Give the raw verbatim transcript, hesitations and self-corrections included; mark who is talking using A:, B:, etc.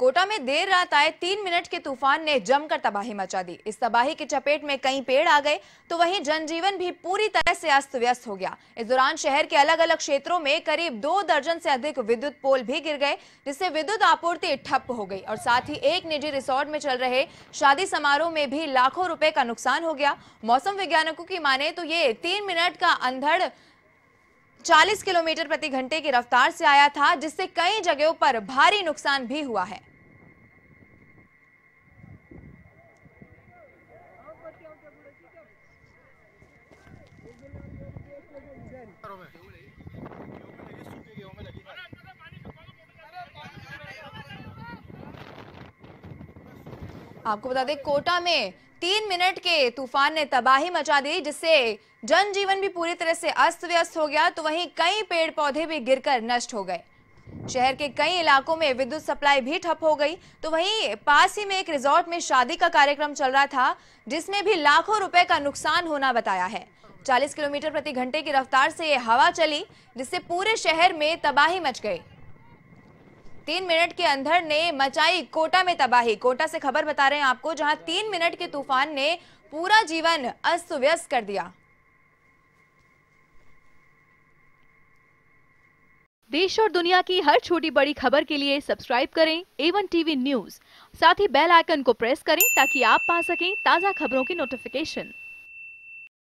A: कोटा में देर रात आए तीन मिनट के तूफान ने जमकर तबाही मचा दी। इस तबाही की चपेट में कई पेड़ आ गए तो वहीं जनजीवन भी पूरी तरह से अस्त व्यस्त हो गया। इस दौरान शहर के अलग अलग क्षेत्रों में करीब दो दर्जन से अधिक विद्युत पोल भी गिर गए, जिससे विद्युत आपूर्ति ठप हो गई और साथ ही एक निजी रिसोर्ट में चल रहे शादी समारोह में भी लाखों रुपए का नुकसान हो गया। मौसम वैज्ञानिकों की माने तो ये तीन मिनट का अंधड़ चालीस किलोमीटर प्रति घंटे की रफ्तार से आया था, जिससे कई जगहों पर भारी नुकसान भी हुआ है। आपको बता दें, कोटा में तीन मिनट के तूफान ने तबाही मचा दी, जिससे जनजीवन भी पूरी तरह से अस्त व्यस्त हो गया तो वहीं कई पेड़ पौधे भी गिरकर नष्ट हो गए। शहर के कई इलाकों में विद्युत सप्लाई भी ठप हो गई तो वहीं पास ही में एक रिजॉर्ट में शादी का कार्यक्रम चल रहा था, जिसमें भी लाखों रुपए का नुकसान होना बताया है। चालीस किलोमीटर प्रति घंटे की रफ्तार से ये हवा चली, जिससे पूरे शहर में तबाही मच गई। तीन मिनट के अंधड़ ने मचाई कोटा में तबाही। कोटा से खबर बता रहे हैं आपको, जहां तीन मिनट के तूफान ने पूरा जीवन अस्त व्यस्त कर दिया।
B: देश और दुनिया की हर छोटी बड़ी खबर के लिए सब्सक्राइब करें ए वन टीवी न्यूज़। साथ ही बेल आइकन को प्रेस करें ताकि आप पा सकें ताज़ा खबरों की नोटिफिकेशन।